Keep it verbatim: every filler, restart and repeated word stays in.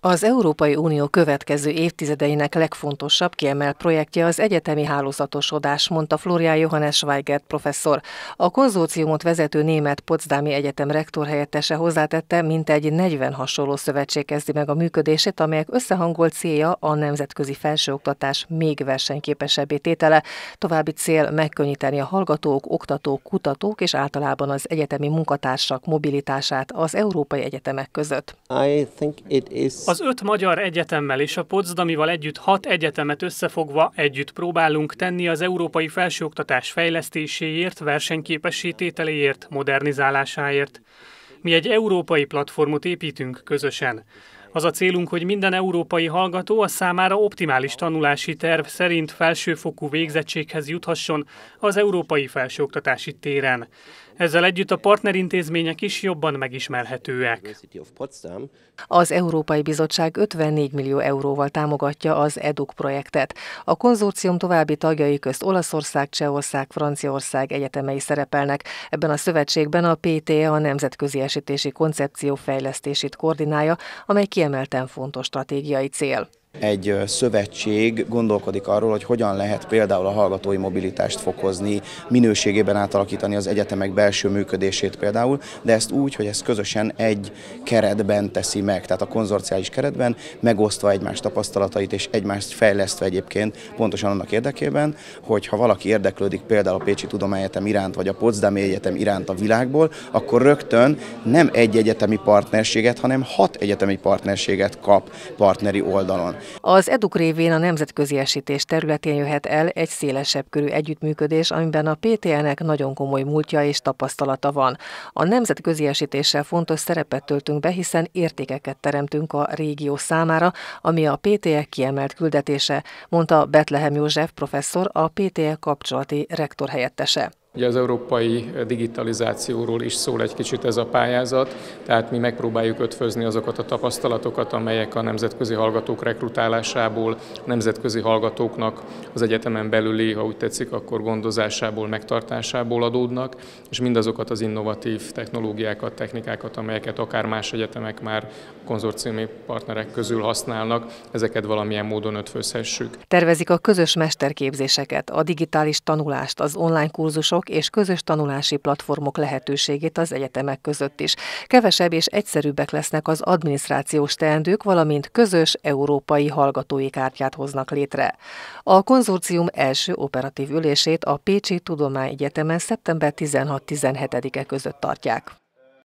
Az Európai Unió következő évtizedeinek legfontosabb kiemelt projektje az egyetemi hálózatosodás, mondta Florian Johannes Schweigert professzor. A konzorciumot vezető német Potsdami Egyetem rektorhelyettese hozzátette, mintegy negyven hasonló szövetség kezdi meg a működését, amelyek összehangolt célja a nemzetközi felsőoktatás még versenyképesebbé tétele. További cél megkönnyíteni a hallgatók, oktatók, kutatók és általában az egyetemi munkatársak mobilitását az európai egyetemek között. I think it is... Az öt magyar egyetemmel és a Potsdamival együtt hat egyetemet összefogva együtt próbálunk tenni az európai felsőoktatás fejlesztéséért, versenyképessé tételéért, modernizálásáért. Mi egy európai platformot építünk közösen. Az a célunk, hogy minden európai hallgató a számára optimális tanulási terv szerint felsőfokú végzettséghez juthasson az európai felsőoktatási téren. Ezzel együtt a partnerintézmények is jobban megismerhetőek. Az Európai Bizottság ötvennégy millió euróval támogatja az EDUK projektet. A konzorcium további tagjai közt Olaszország, Csehország, Franciaország egyetemei szerepelnek. Ebben a szövetségben a pé té e a nemzetközi esítési koncepció fejlesztését koordinálja, amely kiemelten fontos stratégiai cél. Egy szövetség gondolkodik arról, hogy hogyan lehet például a hallgatói mobilitást fokozni, minőségében átalakítani az egyetemek belső működését például, de ezt úgy, hogy ezt közösen egy keretben teszi meg, tehát a konzorciális keretben, megosztva egymás tapasztalatait és egymást fejlesztve egyébként pontosan annak érdekében, hogy ha valaki érdeklődik például a Pécsi Tudományegyetem iránt, vagy a Potsdami Egyetem iránt a világból, akkor rögtön nem egy egyetemi partnerséget, hanem hat egyetemi partnerséget kap partneri oldalon. Az EDUK révén a nemzetközi esítés területén jöhet el egy szélesebb körű együttműködés, amiben a pé té e-nek nagyon komoly múltja és tapasztalata van. A nemzetközi esítéssel fontos szerepet töltünk be, hiszen értékeket teremtünk a régió számára, ami a pé té e kiemelt küldetése, mondta Betlehem József professzor, a pé té e kapcsolati rektor helyettese. Ugye az európai digitalizációról is szól egy kicsit ez a pályázat, tehát mi megpróbáljuk ötvözni azokat a tapasztalatokat, amelyek a nemzetközi hallgatók rekrutálásából, nemzetközi hallgatóknak az egyetemen belüli, ha úgy tetszik, akkor gondozásából, megtartásából adódnak, és mindazokat az innovatív technológiákat, technikákat, amelyeket akár más egyetemek már konzorciumi partnerek közül használnak, ezeket valamilyen módon ötvözhessük. Tervezik a közös mesterképzéseket, a digitális tanulást, az online kurzusok és közös tanulási platformok lehetőségét az egyetemek között is. Kevesebb és egyszerűbbek lesznek az adminisztrációs teendők, valamint közös európai hallgatói kártyát hoznak létre. A konzorcium első operatív ülését a Pécsi Tudományegyetemen szeptember tizenhatodika-tizenhetedike között tartják.